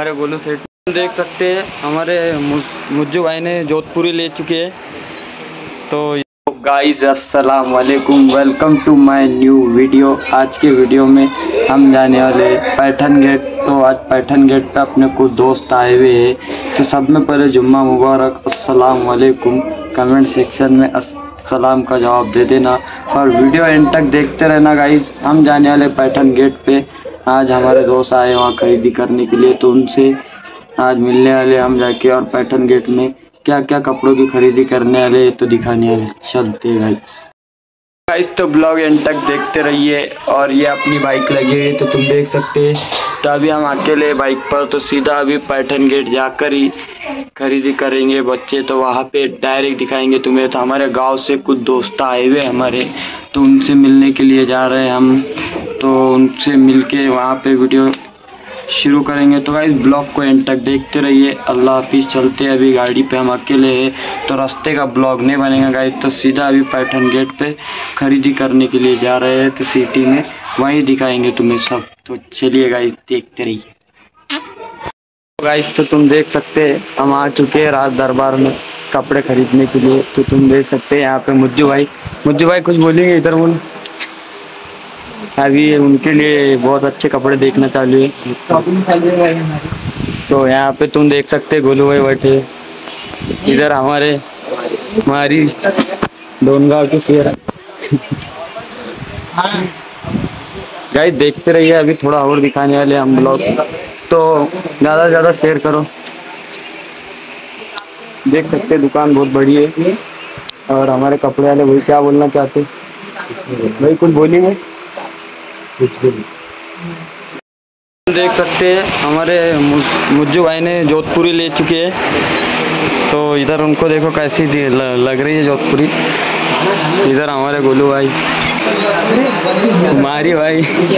हमारे गोलू सेठ देख सकते हैं, हमारे मुज्जू भाई ने जोधपुरी ले चुके हैं। तो गाइस अस्सलाम वालेकुम, welcome to my new video. आज के वीडियो में हम जाने वाले पैठन गेट। तो आज पैठन गेट पे अपने कुछ दोस्त आए हुए हैं। तो सब में पहले जुम्मा मुबारक, अस्सलाम वालेकुम। कमेंट सेक्शन में सलाम का जवाब दे देना और वीडियो एंड तक देखते रहना गाइस। हम जाने वाले पैठन गेट पे। आज हमारे दोस्त आए वहाँ खरीदी करने के लिए, तो उनसे आज मिलने वाले हम जाके, और पैठन गेट में क्या क्या कपड़ों की खरीदी करने वाले तो दिखाने वाले। चलते गाइस तो ब्लॉग एंड तक देखते रहिए। और ये अपनी बाइक लगी है तो तुम देख सकते हैं। तो अभी हम अकेले बाइक पर, तो सीधा अभी पैठन गेट जाकर ही खरीदी करेंगे बच्चे। तो वहाँ पे डायरेक्ट दिखाएंगे तुम्हें। तो हमारे गांव से कुछ दोस्त आए हुए हमारे, तो उनसे मिलने के लिए जा रहे हैं हम। तो उनसे मिलके वहाँ पे वीडियो शुरू करेंगे। तो गाइस ब्लॉग को एंड तक देखते रहिए। अल्लाह हाफिज़। चलते अभी गाड़ी पे, हम अकेले हैं तो रास्ते का ब्लॉग नहीं बनेगा गाइस। तो सीधा अभी पैठन गेट पे खरीदी करने के लिए जा रहे हैं, तो सिटी में वहीं दिखाएंगे तुम्हें सब। तो चलिए गाइस देखते रहिए। गाइस तो तुम देख सकते हैं, हम आ चुके हैं राज दरबार में कपड़े खरीदने के लिए। तो तुम देख सकते हैं यहाँ पे मुज्जू भाई कुछ बोलेंगे इधर बोल। अभी उनके लिए बहुत अच्छे कपड़े देखना चालू है, शॉपिंग चालू है भाई हमारी। तो यहाँ पे तुम देख सकते हैं गोलू भाई बैठे, इधर हमारी डोनगांव के शेर। गाइस देखते रहिए, अभी थोड़ा और दिखाने वाले हम ब्लॉग। तो ज़्यादा से ज़्यादा शेयर करो। देख सकते दुकान बहुत बड़ी है। और हमारे कपड़े वाले भाई क्या बोलना चाहते भाई, कुछ बोलेंगे? देख सकते हैं हमारे मुज्जू भाई ने जोधपुरी ले चुके हैं। तो इधर उनको देखो कैसी लग रही है जोधपुरी। इधर हमारे गोलू भाई, मारी भाई।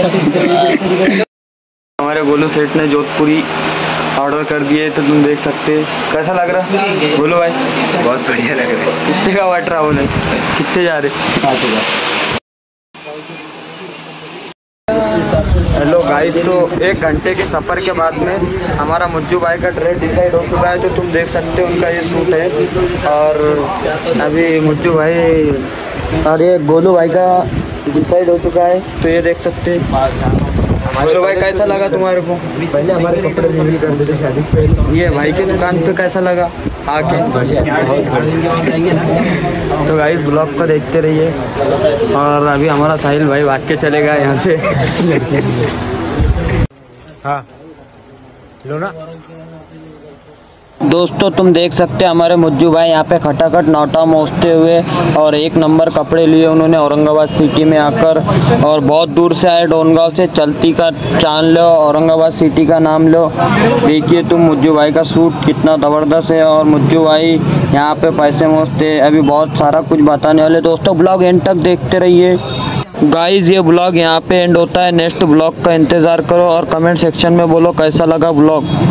हमारे गोलू सेठ ने जोधपुरी ऑर्डर कर दिए। तो तुम देख सकते कैसा लग रहा है गोलू भाई? बहुत बढ़िया लग रहा है। कितने का वाट ट्रैवल है? कितने जा रहे? 5,000। हेलो गाइस, तो 1 घंटे के सफ़र के बाद में हमारा मुज्जू भाई का ड्रेस डिसाइड हो चुका है। तो तुम देख सकते हो उनका ये सूट है। और अभी मुज्जू भाई और ये गोलू भाई का डिसाइड हो चुका है। तो ये देख सकते हैं। गोलू भाई कैसा लगा तुम्हारे को? पहले हमारे कपड़े रिव्यू करते थे शादी पे। ये भाई की दुकान पे कैसा लगा आके? तो गाइस ब्लॉग को देखते रहिए। और अभी हमारा साहिल भाई भाग के चलेगा यहाँ से। हाँ लो ना। दोस्तों तुम देख सकते हैं हमारे मुज्जू भाई यहाँ पे खटाखट नौटा मोचते हुए और 1 नंबर कपड़े लिए उन्होंने औरंगाबाद सिटी में आकर। और बहुत दूर से आए डोनगांव से। चलती का चांद लो, औरंगाबाद सिटी का नाम लो। देखिए तुम मुज्जू भाई का सूट कितना ज़बरदस्त है। और मुज्जू भाई यहाँ पे पैसे मोचते। अभी बहुत सारा कुछ बताने वाले। दोस्तों ब्लॉग एंड तक देखते रहिए। गाइस ये ब्लॉग यहाँ पे एंड होता है। नेक्स्ट ब्लॉग का इंतज़ार करो और कमेंट सेक्शन में बोलो कैसा लगा ब्लॉग।